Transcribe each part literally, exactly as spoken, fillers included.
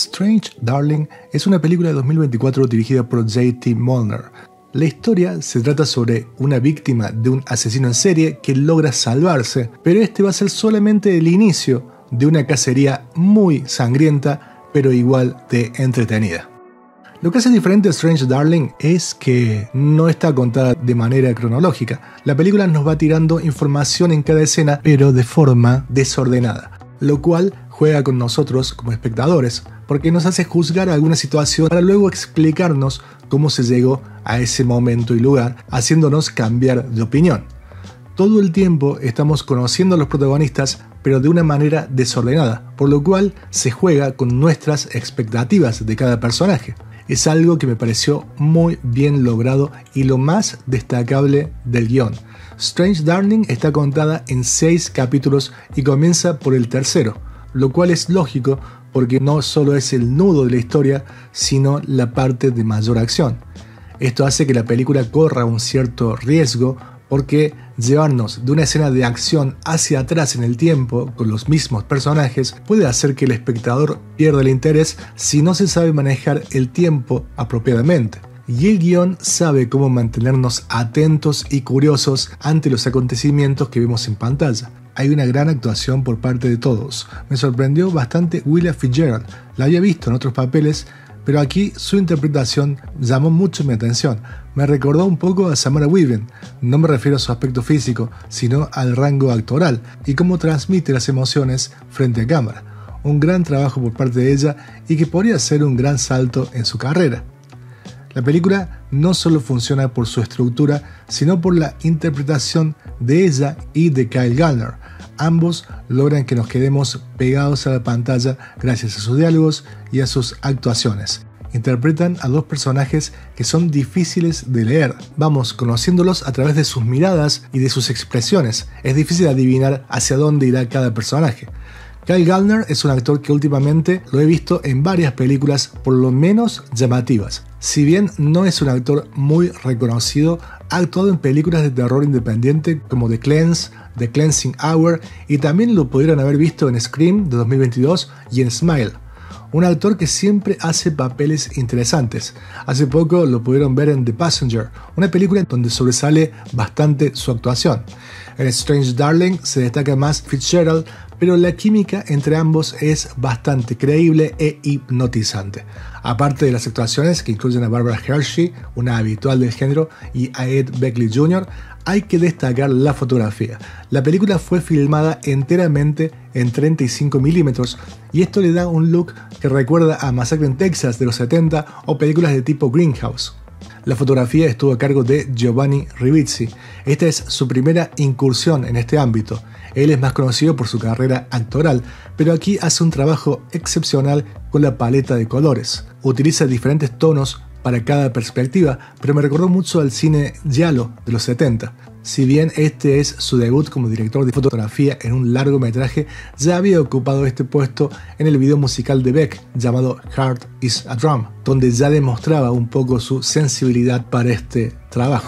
Strange Darling es una película de dos mil veinticuatro dirigida por J T Molnar. La historia se trata sobre una víctima de un asesino en serie que logra salvarse, pero este va a ser solamente el inicio de una cacería muy sangrienta, pero igual de entretenida. Lo que hace diferente a Strange Darling es que no está contada de manera cronológica. La película nos va tirando información en cada escena, pero de forma desordenada, lo cual juega con nosotros como espectadores, porque nos hace juzgar alguna situación para luego explicarnos cómo se llegó a ese momento y lugar, haciéndonos cambiar de opinión. Todo el tiempo estamos conociendo a los protagonistas, pero de una manera desordenada, por lo cual se juega con nuestras expectativas de cada personaje. Es algo que me pareció muy bien logrado y lo más destacable del guión. Strange Darling está contada en seis capítulos y comienza por el tercero, lo cual es lógico porque no solo es el nudo de la historia, sino la parte de mayor acción. Esto hace que la película corra un cierto riesgo porque llevarnos de una escena de acción hacia atrás en el tiempo con los mismos personajes puede hacer que el espectador pierda el interés si no se sabe manejar el tiempo apropiadamente. Y el guión sabe cómo mantenernos atentos y curiosos ante los acontecimientos que vemos en pantalla. Hay una gran actuación por parte de todos. Me sorprendió bastante Willa Fitzgerald. La había visto en otros papeles, pero aquí su interpretación llamó mucho mi atención. Me recordó un poco a Samara Weaving. No me refiero a su aspecto físico, sino al rango actoral y cómo transmite las emociones frente a cámara. Un gran trabajo por parte de ella y que podría ser un gran salto en su carrera. La película no solo funciona por su estructura, sino por la interpretación de ella y de Kyle Gallner. Ambos logran que nos quedemos pegados a la pantalla gracias a sus diálogos y a sus actuaciones. Interpretan a dos personajes que son difíciles de leer. Vamos conociéndolos a través de sus miradas y de sus expresiones. Es difícil adivinar hacia dónde irá cada personaje. Kyle Gallner es un actor que últimamente lo he visto en varias películas por lo menos llamativas. Si bien no es un actor muy reconocido, ha actuado en películas de terror independiente como The Cleanse, The Cleansing Hour y también lo pudieron haber visto en Scream de dos mil veintidós y en Smile. Un actor que siempre hace papeles interesantes. Hace poco lo pudieron ver en The Passenger, una película donde sobresale bastante su actuación. En Strange Darling se destaca más Fitzgerald, pero la química entre ambos es bastante creíble e hipnotizante. Aparte de las actuaciones que incluyen a Barbara Hershey, una habitual del género, y a Ed Begley junior, hay que destacar la fotografía. La película fue filmada enteramente en treinta y cinco milímetros y esto le da un look que recuerda a Masacre en Texas de los setenta o películas de tipo Greenhouse. La fotografía estuvo a cargo de Giovanni Ribisi. Esta es su primera incursión en este ámbito. Él es más conocido por su carrera actoral, pero aquí hace un trabajo excepcional con la paleta de colores. Utiliza diferentes tonos para cada perspectiva, pero me recordó mucho al cine giallo de los setenta. Si bien este es su debut como director de fotografía en un largometraje, ya había ocupado este puesto en el video musical de Beck llamado Heart is a Drum, donde ya demostraba un poco su sensibilidad para este trabajo.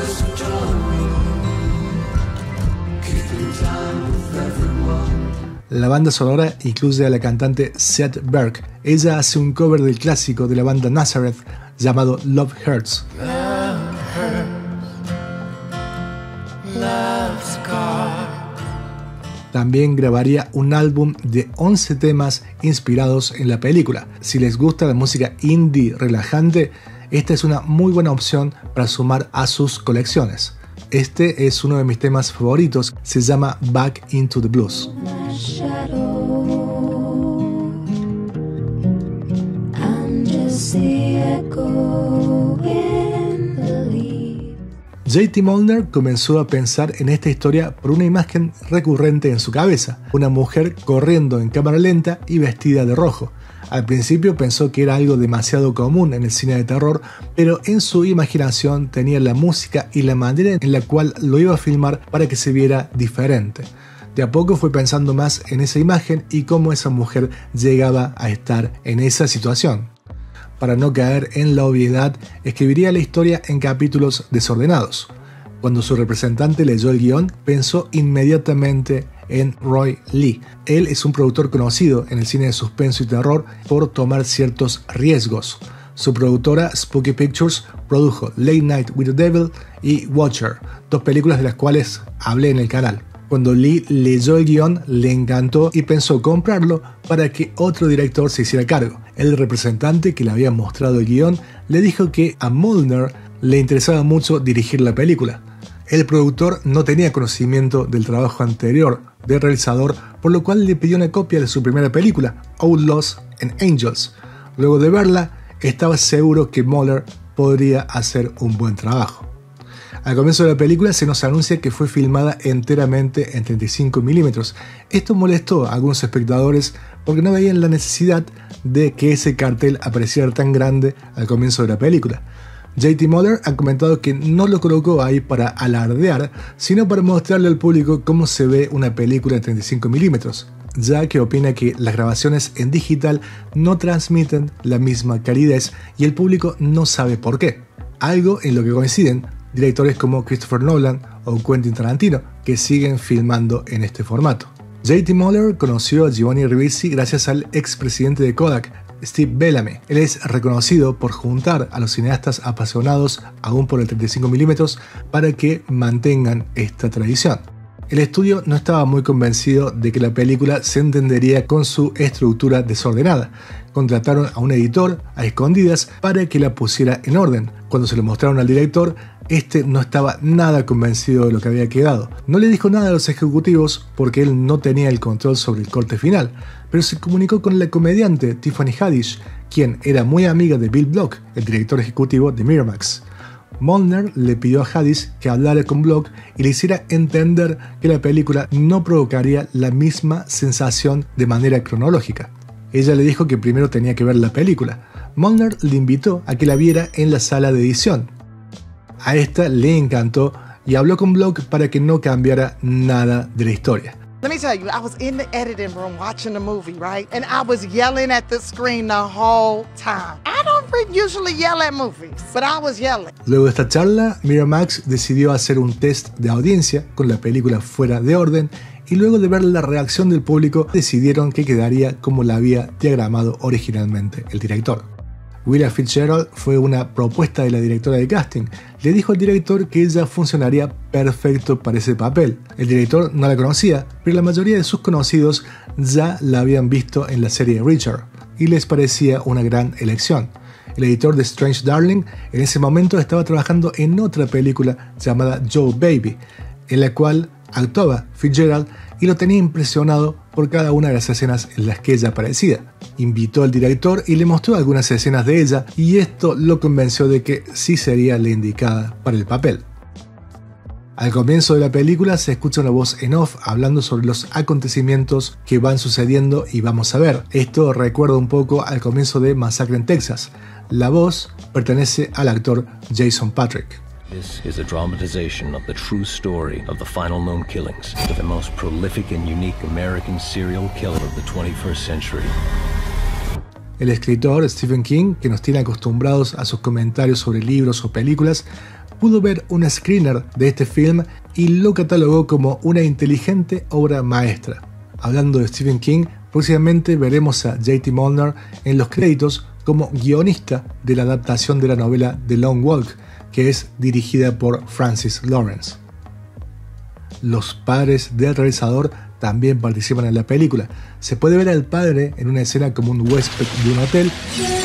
La banda sonora incluye a la cantante Seth Berg. Ella hace un cover del clásico de la banda Nazareth llamado Love Hurts. Love hurts. Love scars. También grabaría un álbum de once temas inspirados en la película. Si les gusta la música indie relajante, esta es una muy buena opción para sumar a sus colecciones. Este es uno de mis temas favoritos, se llama Back into the Blues. J T Molnar comenzó a pensar en esta historia por una imagen recurrente en su cabeza, una mujer corriendo en cámara lenta y vestida de rojo. Al principio pensó que era algo demasiado común en el cine de terror, pero en su imaginación tenía la música y la manera en la cual lo iba a filmar para que se viera diferente. De a poco fue pensando más en esa imagen y cómo esa mujer llegaba a estar en esa situación. Para no caer en la obviedad, escribiría la historia en capítulos desordenados. Cuando su representante leyó el guión, pensó inmediatamente en Roy Lee. Él es un productor conocido en el cine de suspenso y terror por tomar ciertos riesgos. Su productora Spooky Pictures produjo Late Night with the Devil y Watcher, dos películas de las cuales hablé en el canal. Cuando Lee leyó el guión, le encantó y pensó comprarlo para que otro director se hiciera cargo. El representante que le había mostrado el guión le dijo que a Murnau le interesaba mucho dirigir la película. El productor no tenía conocimiento del trabajo anterior del realizador, por lo cual le pidió una copia de su primera película, Outlaws and Angels. Luego de verla, estaba seguro que Murnau podría hacer un buen trabajo. Al comienzo de la película se nos anuncia que fue filmada enteramente en treinta y cinco milímetros. Esto molestó a algunos espectadores porque no veían la necesidad de que ese cartel apareciera tan grande al comienzo de la película. J T Muller ha comentado que no lo colocó ahí para alardear, sino para mostrarle al público cómo se ve una película en treinta y cinco milímetros, ya que opina que las grabaciones en digital no transmiten la misma calidez y el público no sabe por qué. Algo en lo que coinciden directores como Christopher Nolan o Quentin Tarantino, que siguen filmando en este formato. J T Muller conoció a Giovanni Ribisi gracias al expresidente de Kodak, Steve Bellamy. Él es reconocido por juntar a los cineastas apasionados aún por el treinta y cinco milímetros para que mantengan esta tradición. El estudio no estaba muy convencido de que la película se entendería con su estructura desordenada. Contrataron a un editor a escondidas para que la pusiera en orden. Cuando se lo mostraron al director, este no estaba nada convencido de lo que había quedado. No le dijo nada a los ejecutivos porque él no tenía el control sobre el corte final, pero se comunicó con la comediante Tiffany Haddish, quien era muy amiga de Bill Block, el director ejecutivo de Miramax. Murnau le pidió a Haddish que hablara con Block y le hiciera entender que la película no provocaría la misma sensación de manera cronológica. Ella le dijo que primero tenía que ver la película. Murnau le invitó a que la viera en la sala de edición. A esta le encantó y habló con Block para que no cambiara nada de la historia. Let me tell you, I was in the editing room watching the movie, right? And I was yelling at the screen the whole time. I don't usually yell at movies, but I was yelling. Luego de esta charla, Miramax decidió hacer un test de audiencia con la película fuera de orden y luego de ver la reacción del público decidieron que quedaría como la había diagramado originalmente el director. Willa Fitzgerald fue una propuesta de la directora de casting. Le dijo al director que ella funcionaría perfecto para ese papel. El director no la conocía, pero la mayoría de sus conocidos ya la habían visto en la serie Richard y les parecía una gran elección. El editor de Strange Darling en ese momento estaba trabajando en otra película llamada Joe Baby, en la cual actuaba Fitzgerald y lo tenía impresionado por cada una de las escenas en las que ella aparecía. Invitó al director y le mostró algunas escenas de ella y esto lo convenció de que sí sería la indicada para el papel. Al comienzo de la película se escucha una voz en off hablando sobre los acontecimientos que van sucediendo y vamos a ver. Esto recuerda un poco al comienzo de Masacre en Texas. La voz pertenece al actor Jason Patric. This is a dramatization of the true story of the final known killings of the most prolific and unique American serial killer of the twenty-first century. El escritor Stephen King, que nos tiene acostumbrados a sus comentarios sobre libros o películas, pudo ver un screener de este film y lo catalogó como una inteligente obra maestra. Hablando de Stephen King, próximamente veremos a J T Muller en los créditos como guionista de la adaptación de la novela The Long Walk, que es dirigida por Francis Lawrence. Los padres del realizador también participan en la película. Se puede ver al padre en una escena como un huésped de un hotel.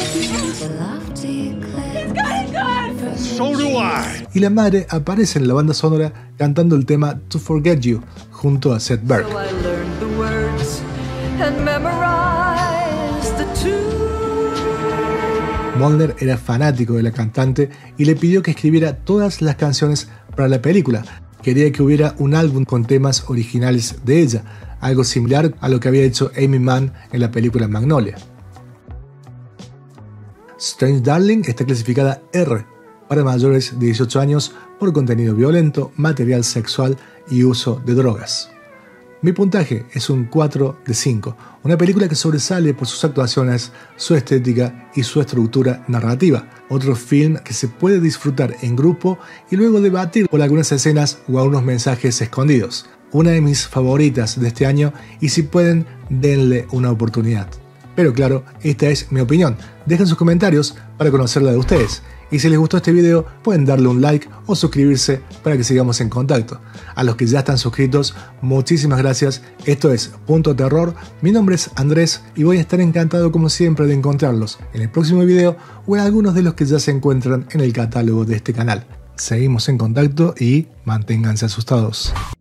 So do I. Y la madre aparece en la banda sonora cantando el tema To Forget You junto a Seth Berg. So I learned the words and memorized the tune. Mulder era fanático de la cantante y le pidió que escribiera todas las canciones para la película. Quería que hubiera un álbum con temas originales de ella, algo similar a lo que había hecho Amy Mann en la película Magnolia. Strange Darling está clasificada R para mayores de dieciocho años por contenido violento, material sexual y uso de drogas. Mi puntaje es un cuatro de cinco, una película que sobresale por sus actuaciones, su estética y su estructura narrativa. Otro film que se puede disfrutar en grupo y luego debatir por algunas escenas o algunos mensajes escondidos. una de mis favoritas de este año y si pueden, denle una oportunidad. Pero claro, esta es mi opinión. Dejen sus comentarios para conocer la de ustedes. Y si les gustó este video, pueden darle un like o suscribirse para que sigamos en contacto. A los que ya están suscritos, muchísimas gracias. Esto es Punto Terror. Mi nombre es Andrés y voy a estar encantado como siempre de encontrarlos en el próximo video o en algunos de los que ya se encuentran en el catálogo de este canal. Seguimos en contacto y manténganse asustados.